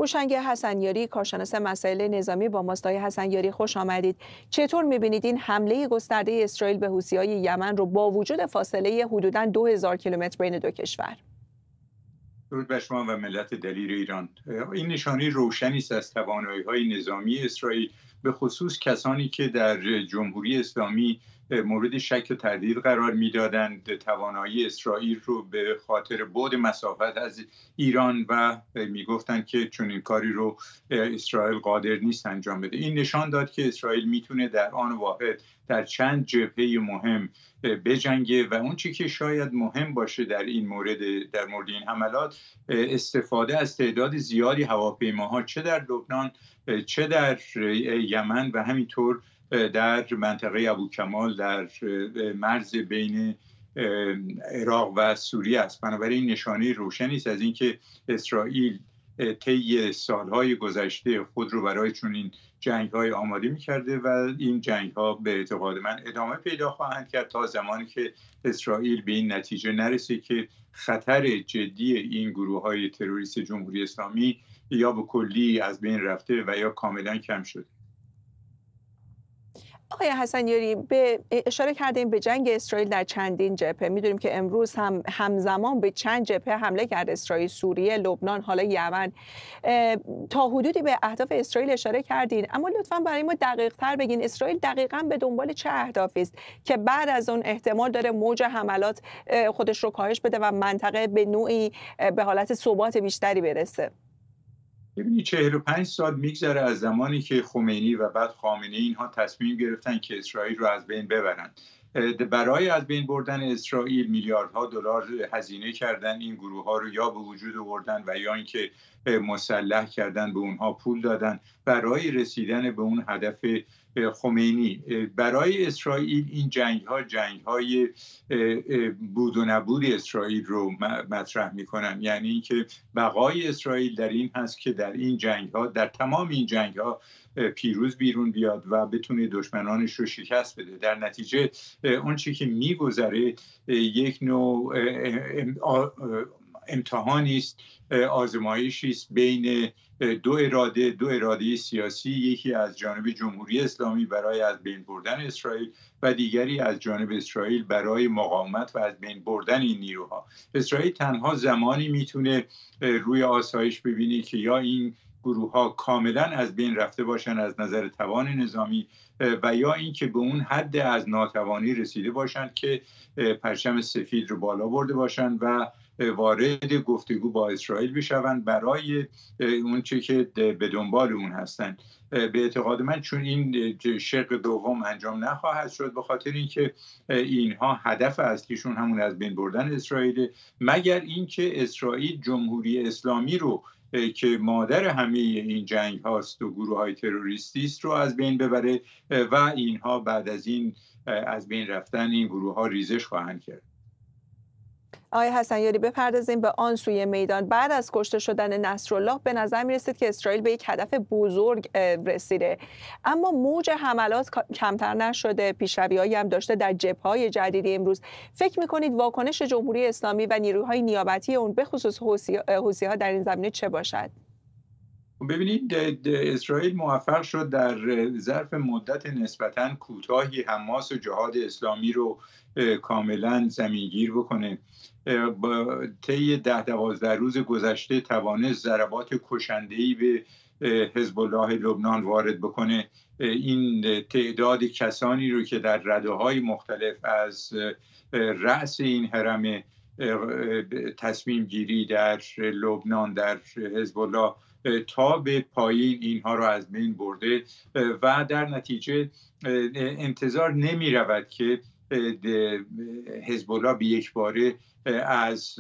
هوشنگ حسنیاری، کارشناس مسائل نظامی، با ماست. آقای حسنیاری خوش آمدید. چطور می‌بینید این حمله گسترده اسرائیل به حوثی‌های یمن رو با وجود فاصله حدوداً 2000 کیلومتر بین دو کشور؟ درود بر شما و ملت دلیر ایران. این نشانه روشنی است از توانایی‌های نظامی اسرائیل، به خصوص کسانی که در جمهوری اسلامی مورد شک و تردید قرار میدادند توانایی اسرائیل رو به خاطر بعد مسافت از ایران و میگفتند که چنین کاری رو اسرائیل قادر نیست انجام بده. این نشان داد که اسرائیل میتونه در آن واحد در چند جبهه مهم بجنگه و اون چیزی که شاید مهم باشه در مورد این حملات، استفاده از تعداد زیادی هواپیماها، چه در لبنان چه در یمن و همینطور در منطقه ابوکمال در مرز بین عراق و سوریه است. بنابراین نشانه روشنی است از اینکه اسرائیل طی سالهای گذشته خود رو برای چنین جنگ‌های آماده می‌کرده و این جنگ‌ها به اعتقاد من ادامه پیدا خواهند کرد تا زمانی که اسرائیل به این نتیجه نرسه که خطر جدی این گروه‌های تروریست جمهوری اسلامی یا به کلی از بین رفته و یا کاملا کم شده. آقای حسنیاری، به اشاره کردیم به جنگ اسرائیل در چندین جبهه. میدونیم که امروز هم همزمان به چند جبهه حمله کرد اسرائیل: سوریه، لبنان، حالا یمن. تا حدودی به اهداف اسرائیل اشاره کردین، اما لطفاً برای ما دقیق تر بگین اسرائیل دقیقاً به دنبال چه اهدافی است که بعد از اون احتمال داره موج حملات خودش رو کاهش بده و منطقه به نوعی به حالت ثبات بیشتری برسه؟ ببینید 45 سال میگذره از زمانی که خمینی و بعد خامنه‌ای اینها تصمیم گرفتن که اسرائیل رو از بین ببرن. برای از بین بردن اسرائیل میلیاردها دلار هزینه کردن، این گروه ها رو یا به وجود آوردن و یا اینکه مسلح کردن، به اونها پول دادن برای رسیدن به اون هدف خمینی. برای اسرائیل این جنگ های بود و نبود اسرائیل رو مطرح میکنن، یعنی اینکه بقای اسرائیل در این هست که در این در تمام این جنگ ها پیروز بیرون بیاد و بتونه دشمنانش رو شکست بده. در نتیجه اون چی که میگذره یک نوع امتحانی است، آزمایشی است بین دو اراده سیاسی، یکی از جانب جمهوری اسلامی برای از بین بردن اسرائیل و دیگری از جانب اسرائیل برای مقاومت و از بین بردن این نیروها. اسرائیل تنها زمانی میتونه روی آسایش ببینی که یا این گروه ها کاملا از بین رفته باشن از نظر توان نظامی و یا اینکه به اون حد از ناتوانی رسیده باشند که پرچم سفید رو بالا برده باشند و وارد گفتگو با اسرائیل بشوند برای اون چه که به دنبال اون هستند. به اعتقاد من چون این شق دوم انجام نخواهد شد، به خاطر اینکه اینها هدف اصلیشون همون از بین بردن اسرائیل، مگر اینکه اسرائیل جمهوری اسلامی رو که مادر همه این جنگ هاست و گروه های تروریستی است رو از بین ببره و اینها بعد از این از بین رفتن این گروه ها ریزش خواهند کرد. آقای حسنیاری، بپردازیم به آن سوی میدان. بعد از کشته شدن نصرالله به نظر می رسید که اسرائیل به یک هدف بزرگ رسیده، اما موج حملات کمتر نشده، پیشروی‌هایی هم داشته در جبهه‌های جدیدی. امروز فکر می‌کنید واکنش جمهوری اسلامی و نیروهای نیابتی اون به خصوص حوثی‌ها در این زمینه چه باشد؟ ببینید اسرائیل موفق شد در ظرف مدت نسبتاً کوتاهی حماس و جهاد اسلامی رو کاملا زمینگیر بکنه. طی 10-12 روز گذشته توانست ضربات کشنده‌ای به حزب الله لبنان وارد بکنه. این تعداد کسانی رو که در رده‌های مختلف از رأس این حرم تصمیم گیری در لبنان در حزب الله تا به پایین اینها رو از بین برده و در نتیجه انتظار نمی رود که حزب الله به یک باره از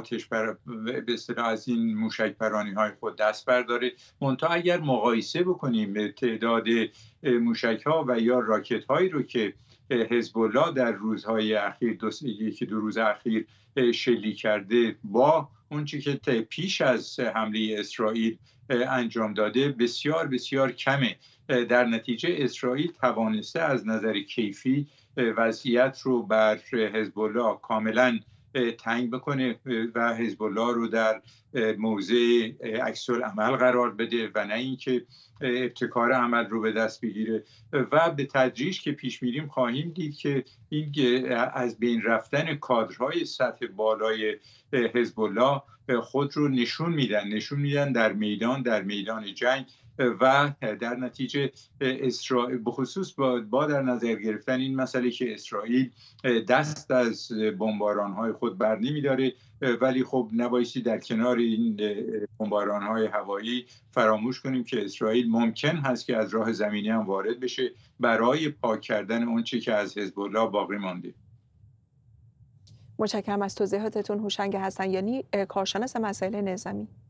از این موشک پرانی های خود دست برداره. منتها اگر مقایسه بکنیم تعداد موشک ها و یا راکت هایی رو که حزب الله در روزهای اخیر یکی دو روز اخیر شلیک کرده با اون چی که پیش از حمله اسرائیل انجام داده، بسیار بسیار کمه. در نتیجه اسرائیل توانسته از نظر کیفی وضعیت رو بر حزب الله کاملا تنگ بکنه و حزب الله رو در موضع عکس العمل قرار بده و نه اینکه ابتکار عمل رو به دست بگیره. و به تدریج که پیش میریم خواهیم دید که این از بین رفتن کادرهای سطح بالای حزب الله خود رو نشون میدن در میدان جنگ و در نتیجه اسرائیل بخصوص با در نظر گرفتن این مسئله که اسرائیل دست از بمباران‌های خود بر نمی‌داره، ولی خب نبایستی در کنار این بمباران‌های هوایی فراموش کنیم که اسرائیل ممکن هست که از راه زمینی هم وارد بشه برای پاک کردن اون چه که از حزب الله باقی مانده. متشکرم از توضیحاتتون هوشنگ حسنیانی، کارشناس مسائل نظامی.